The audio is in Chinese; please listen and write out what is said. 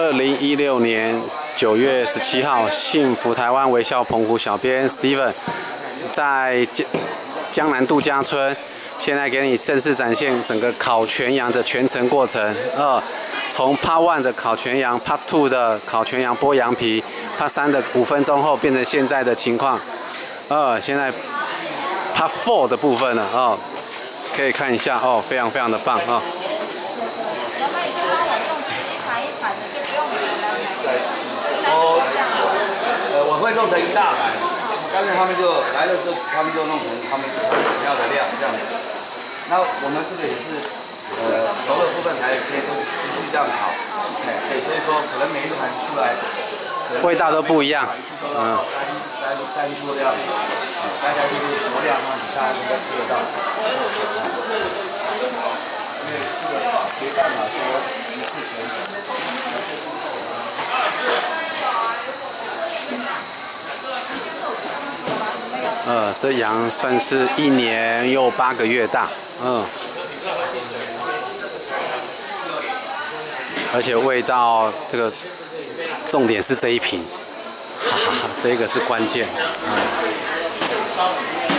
2016年9月17号，幸福台湾微笑澎湖小编 Steven 在江南度假村，现在给你正式展现整个烤全羊的全程过程。从 Part 1的烤全羊 ，Part 2的烤全羊剥羊皮 ，Part 3的5分钟后变成现在的情况。现在 Part 4的部分了可以看一下非常非常的棒我会弄成一大盘，但是他们就来了之后，他们就弄成他们想要的量这样子。那我们这个也是，熟的部分还有些都持续这样烤，对，所以说可能每一盘出来， 味道都不一样， 三桌这样，大家就是酌量让大家都吃得到。因为这个没办法说一次全熟。 这羊算是1年又8个月大，而且味道这个重点是这一瓶，这个是关键，